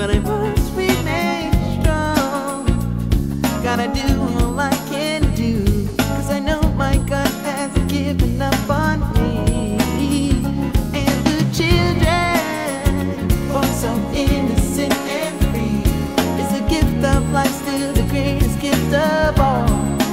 but I must remain strong. Gotta do all I can do, 'cause I know my God hasn't given up on me. And the children, born so innocent and free, is the gift of life, still the greatest gift of all.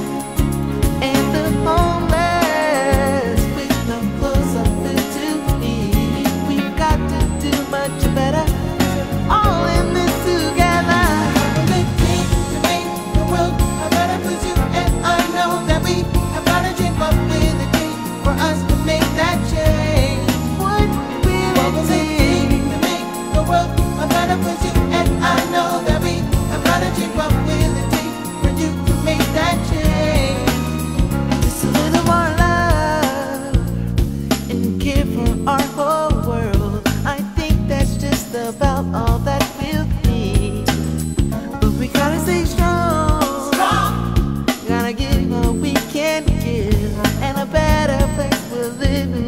And the homeless with no clothes or food to eat, we've got to do much better, all in this together. We're lifting to make the world a better place. You and I know that we have got to dream up with a dream for us to make that change. What will We're it lifting take? to make the world a better place. You and I know that we have got to dream up with a dream for you to make that change. Just a little more love and care for our whole world. I think that's just about all that we'll need. But we gotta stay strong. Gotta give what we can give, and a better place we'll live in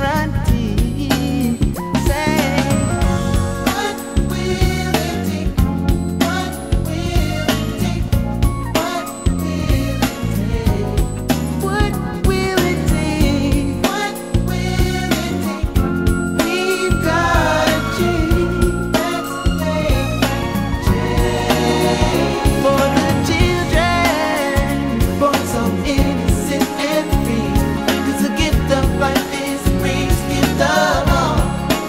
guarantee. Say, What will it take? What will it take? What will it take? what will it take? What will it take? We've got a change. Let's make that change. For the children, born so innocent and free, 'cause the gift of life is the greatest gift of all.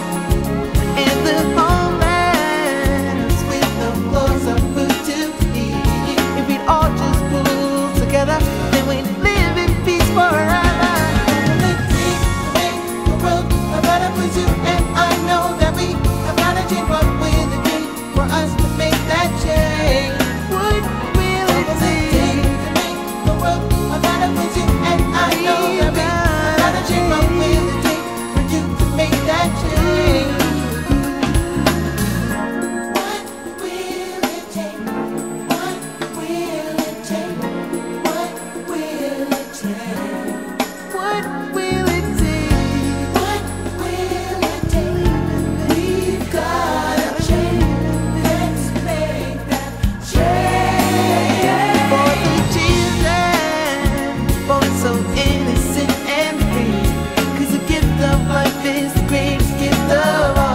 And the homeless with no clothes or food to eat, if we'd all just pull together, then we'd live in peace forever. Lifting to make the world a better place. You and I know that we have got to change, but with a dream for us to make that change. What will it Lifting take? to make the world a better place. You and I know that we have got to change, but with a dream for you to make that change. What will it take? What will it take? What will it take? What will it take? What will it take? We've got a change. Let's make that change. For the children, born so innocent and free, 'cause the gift of life is the greatest gift of all.